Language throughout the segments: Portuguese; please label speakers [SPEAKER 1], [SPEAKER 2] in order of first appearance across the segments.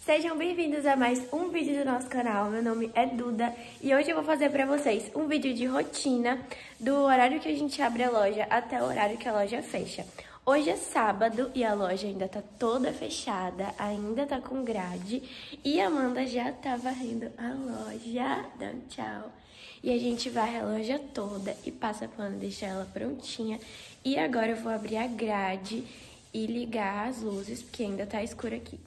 [SPEAKER 1] Sejam bem-vindos a mais um vídeo do nosso canal. Meu nome é Duda e hoje eu vou fazer pra vocês um vídeo de rotina do horário que a gente abre a loja até o horário que a loja fecha. Hoje é sábado e a loja ainda tá toda fechada, ainda tá com grade e a Amanda já tá varrendo a loja, dando tchau. E a gente varre a loja toda e passa pano, deixa ela prontinha. E agora eu vou abrir a grade e ligar as luzes, porque ainda tá escuro aqui.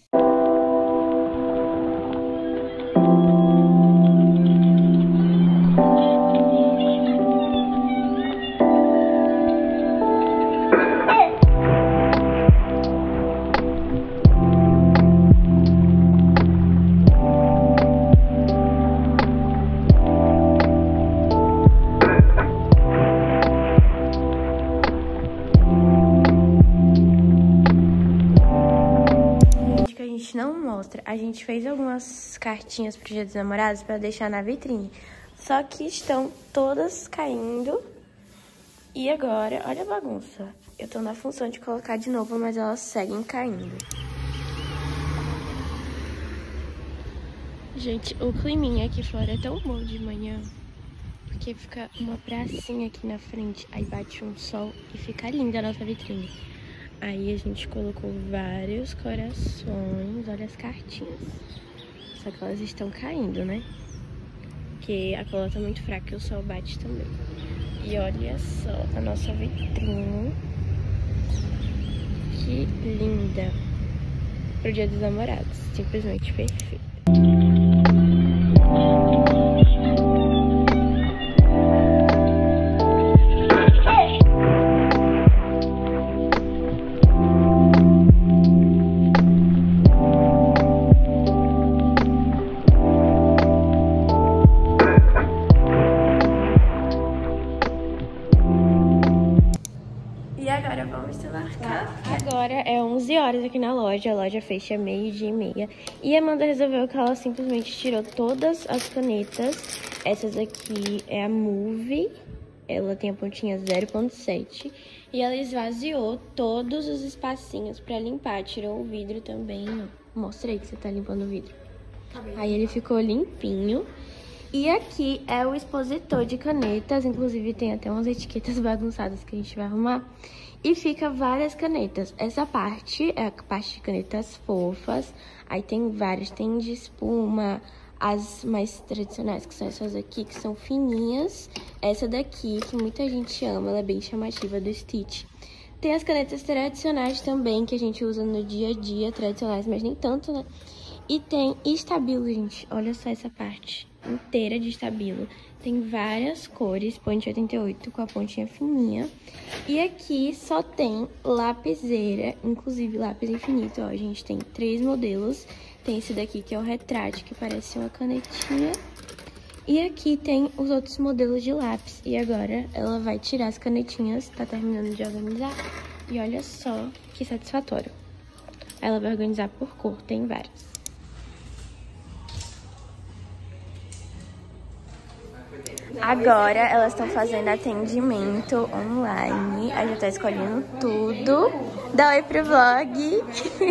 [SPEAKER 1] Não mostra. A gente fez algumas cartinhas pro Dia dos Namorados para deixar na vitrine. Só que estão todas caindo. E agora, olha a bagunça. Eu tô na função de colocar de novo, mas elas seguem caindo. Gente, o climinha aqui fora é tão bom de manhã. Porque fica uma pracinha aqui na frente. Aí bate um sol e fica linda a nossa vitrine. Aí a gente colocou vários corações, olha as cartinhas. Só que elas estão caindo, né? Porque a cola tá muito fraca e o sol bate também. E olha só a nossa vitrine. Que linda. Pro Dia dos Namorados. Simplesmente perfeito. Agora vamos tomar café. Agora é 11 horas aqui na loja, a loja fecha 12:30. E a Amanda resolveu que ela simplesmente tirou todas as canetas. Essas aqui é a Move, ela tem a pontinha 0.7. E ela esvaziou todos os espacinhos pra limpar, tirou o vidro também. Mostrei que você tá limpando o vidro. Aí ele ficou limpinho. E aqui é o expositor de canetas, inclusive tem até umas etiquetas bagunçadas que a gente vai arrumar. E fica várias canetas. Essa parte é a parte de canetas fofas, aí tem várias, tem de espuma, as mais tradicionais, que são essas aqui, que são fininhas. Essa daqui, que muita gente ama, ela é bem chamativa, do Stitch. Tem as canetas tradicionais também, que a gente usa no dia a dia, tradicionais, mas nem tanto, né? E tem estabilo, gente, olha só essa parte inteira de estabilo. Tem várias cores, ponte 88 com a pontinha fininha. E aqui só tem lapiseira, inclusive lápis infinito, ó. A gente tem 3 modelos. Tem esse daqui que é o retrátil, que parece uma canetinha. E aqui tem os outros modelos de lápis. E agora ela vai tirar as canetinhas, tá terminando de organizar. E olha só que satisfatório. Ela vai organizar por cor, tem várias. Agora elas estão fazendo atendimento online. A gente tá escolhendo tudo. Dá oi pro vlog.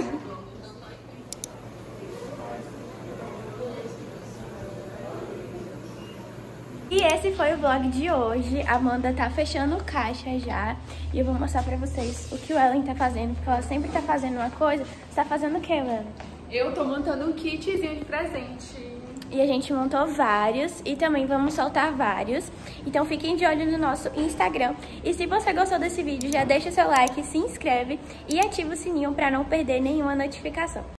[SPEAKER 1] E esse foi o vlog de hoje. A Amanda tá fechando o caixa já. E eu vou mostrar pra vocês o que o Ellen tá fazendo. Porque ela sempre tá fazendo uma coisa. Você tá fazendo o que, Ellen?
[SPEAKER 2] Eu tô montando um kitzinho de presente.
[SPEAKER 1] E a gente montou vários e também vamos soltar vários. Então fiquem de olho no nosso Instagram. E se você gostou desse vídeo, já deixa seu like, se inscreve e ativa o sininho para não perder nenhuma notificação.